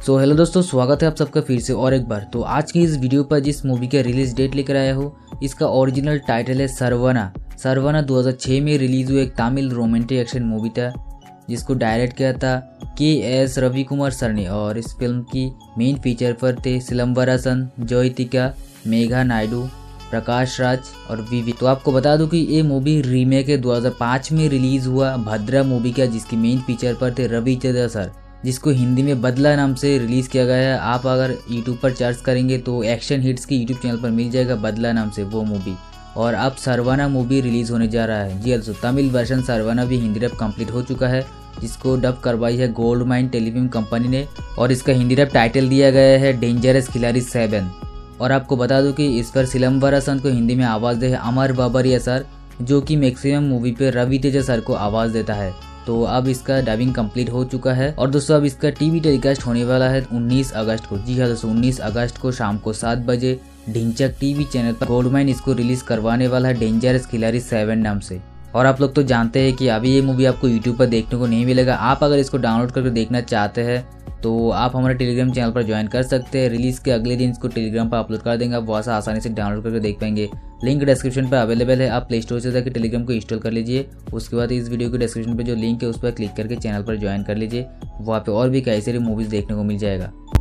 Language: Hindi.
सो हेलो दोस्तों, स्वागत है आप सबका फिर से और एक बार। तो आज की इस वीडियो पर जिस मूवी का रिलीज डेट लेकर आया हूँ, इसका ओरिजिनल टाइटल है सरवना। सरवना 2006 में रिलीज हुआ एक तमिल रोमांटिक एक्शन मूवी था, जिसको डायरेक्ट किया था के.एस. रविकुमार सर ने। और इस फिल्म की मेन फीचर पर थे सिलम्बरासन, ज्योतिका, मेघा नायडू, प्रकाश राज और विवी। तो आपको बता दूं कि ये मूवी रीमेक है 2005 में रिलीज हुआ भद्रा मूवी का, जिसकी मेन फीचर पर थे रविचंद्र सर, जिसको हिंदी में बदला नाम से रिलीज किया गया है। आप अगर यूट्यूब पर सर्च करेंगे तो एक्शन हिट्स की यूट्यूब चैनल पर मिल जाएगा बदला नाम से वो मूवी। और अब सरवना मूवी रिलीज होने जा रहा है। जी दोस्तों, तमिल वर्जन सरवना भी हिंदी डब कंप्लीट हो चुका है, जिसको डब करवाई है गोल्ड माइन टेलीफिल्म कंपनी ने। और इसका हिंदी डब टाइटल दिया गया है डेंजरस खिलाड़ी 7। और आपको बता दूं कि इस पर सिलम्बरासन को हिंदी में आवाज़ दे है अमर बाबरिया सर, जो कि मैक्सिमम मूवी पे रवि तेजा सर को आवाज़ देता है। तो अब इसका डबिंग कंप्लीट हो चुका है। और दोस्तों अब इसका टीवी टेलीकास्ट होने वाला है 19 अगस्त को। जी हाँ दोस्तों, 19 अगस्त को शाम को 7 बजे ढिंचक टीवी चैनल पर गोल्डमाइन इसको रिलीज करवाने वाला है डेंजरस खिलाड़ी 7 नाम से। और आप लोग तो जानते हैं कि अभी ये मूवी आपको यूट्यूब पर देखने को नहीं मिलेगा। आप अगर इसको डाउनलोड करके देखना चाहते हैं तो आप हमारे टेलीग्राम चैनल पर ज्वाइन कर सकते हैं। रिलीज के अगले दिन इसको टेलीग्राम पर अपलोड कर देंगे, आप वहाँ से आसानी से डाउनलोड करके देख पाएंगे। लिंक डिस्क्रिप्शन पर अवेलेबल है, आप प्ले स्टोर से जाकर टेलीग्राम को इंस्टॉल कर लीजिए। उसके बाद इस वीडियो के डिस्क्रिप्शन पर जो लिंक है उस पर क्लिक करके चैनल पर ज्वाइन कर लीजिए, वहाँ पे और भी कई सारी मूवीज़ देखने को मिल जाएगा।